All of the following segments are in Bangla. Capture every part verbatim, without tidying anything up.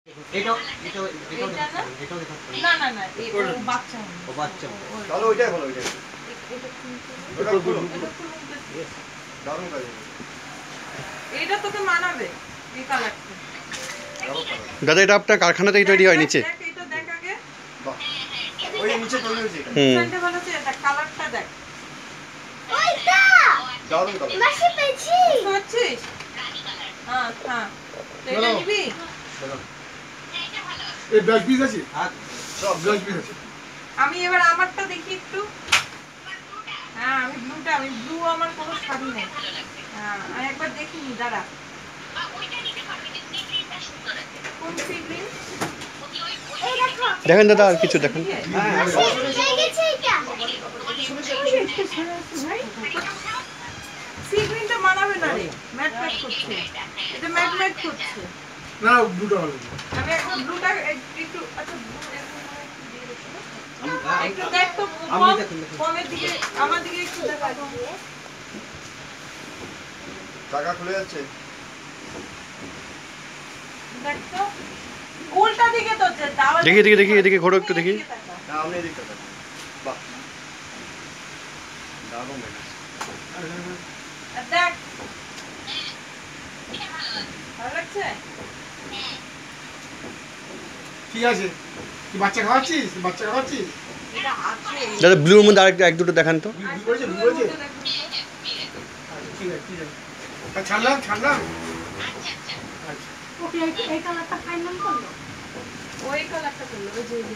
এটা এটা এটা এটা না না না এই ও বাচ্চা ও বাচ্চা তাহলে ওইটাই ভালো ওইটাই এটা ওটা খুলো এটা খুলুন দারুণ কাজ এটা তোকে মানাবে এই কালারটা দাদা এটা আপনার কারখানা থেকে তৈরি হয় নিচে? দেখ এটা দেখ আগে বাহ ওই নিচে তৈরি হয়েছে এটা হুম ডিজাইনটা ভালো আছে এটা কালারটা দেখ ওইটা দারুণ কালার মাসি পেয়েছি বুঝছিস হ্যাঁ হ্যাঁ তো এটা নিবি এই ব্যাগ পিস আছে আর সব ব্যাগ পিস আছে আমি এবার আমারটা দেখি একটু হ্যাঁ আমি ব্লুটা আমি ব্লু আমার কোনো শাড়ি নেই হ্যাঁ আমি একবার দেখিনি দাঁড়া কোন সিগ্রিন এই দেখো দেখেন দাদা আর কিছু দেখেন। হয়ে গেছে এটা সিগ্রিনটা মানাবে না রে ম্যাট ম্যাট করছে এটা ম্যাট ম্যাট করছে না দুটো হবে আমি এখন ব্লুটা একটু আচ্ছা blue একটু দেখ তো আমি কম দেখুন, দেখুন। কমের দিকে আমার দিকে একটু দেখা টাকা খুলে যাচ্ছে দেখ তো উল্টা দিকে তো যে দাওয়াল দেখি, দেখি, দেখি, এদিকে ঘোরো একটু দেখি। না আপনি এদিকটা দেখুন বাহ দারুণ ম্যানেজ দেখ ভালো লাগছে ঠিক আছে তুই বাচ্চা খাওয়াচ্ছিস বাচ্চা খাওয়াচ্ছিস এটা আছে দাদা ব্লুর মধ্যে আরেকটা এক দুটো দেখান তো। বুঝ করেছে বুঝ করেছে ঠিক আছে ঠিক আছে তা ছাড়লাম ছাড়লাম আচ্ছা ওকে এই কালারটা ফাইনাল করলো ওই কালারটা করলো ওই যে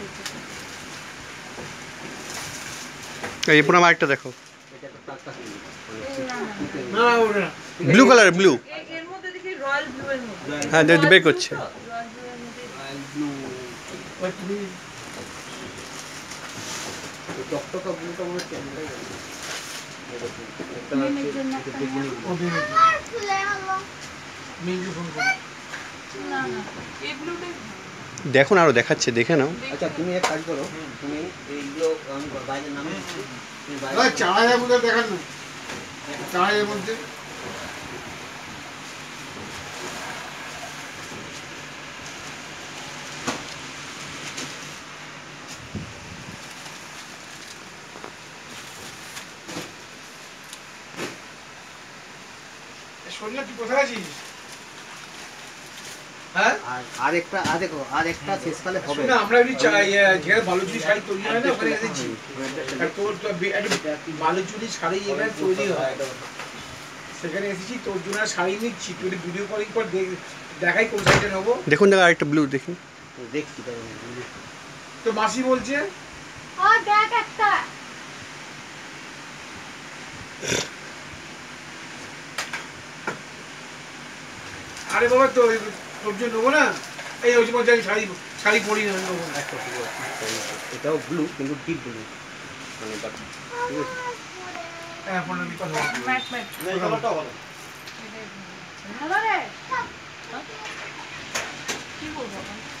এই এই পুরো আমার একটা দেখো, এটা একটা টাকা না না ওটা না ব্লু কালার ব্লু। এর মধ্যে দেখি রয়্যাল ব্লু এর মধ্যে হ্যাঁ দেখি বের করছে। রয়্যাল ব্লু এর মধ্যে ব্লু ওই তুমি টকটকা ব্লুটা মনে হচ্ছে এটাই একটা মেমের জন্য একটা ও দিয়ে আর খুলে হলো মিঙ্গু ফোন করো না না এই ব্লুটাই দেখুন আরো দেখাচ্ছে, দেখে নাও। আচ্ছা তুমি এক কাজ করো তুমি এইগুলো আমি বাইরে নামে দিচ্ছি তুমি না বাইরে চার হাজার মধ্যে দেখান না চার হাজার মধ্যে সোনিয়া তুই কোথায় আছিস হ্যাঁ আর আরেকটা আর দেখো আরেকটা শেষকালে হবে না আমরা এমনি চাই যেখানে বালুচুরি শাড়ি তৈরি হয় না ওখানে এসেছি আর তোর তো বে- একটা বালুচুরি শাড়ি এখানে তৈরি হয় সেখানে এসেছি তোর জন্য শাড়ি নিচ্ছি তুই ভিডিও কলিং পর দেখ- দেখাই কোন শাড়িটা নেবো দেখুন দাদা আরেকটা ব্লু দেখুন। দেখছি তাহলে তো মাসি বলছে ও দেখ একটা আরে বাবা তো তোর জন্য নেবো না এই ওই মধ্যে আমি শাড়ি শাড়ি পরি না নেবো না। একটা শুধু আছে। এটাও ব্লু কিন্তু ডিপ ব্লু মানে বাট ঠিক আছে হ্যাঁ ফোনটা দিয়ে কথা বল। ম্যাট ম্যাট না এই কালারটাও ভালো ভালো রে কি বলবো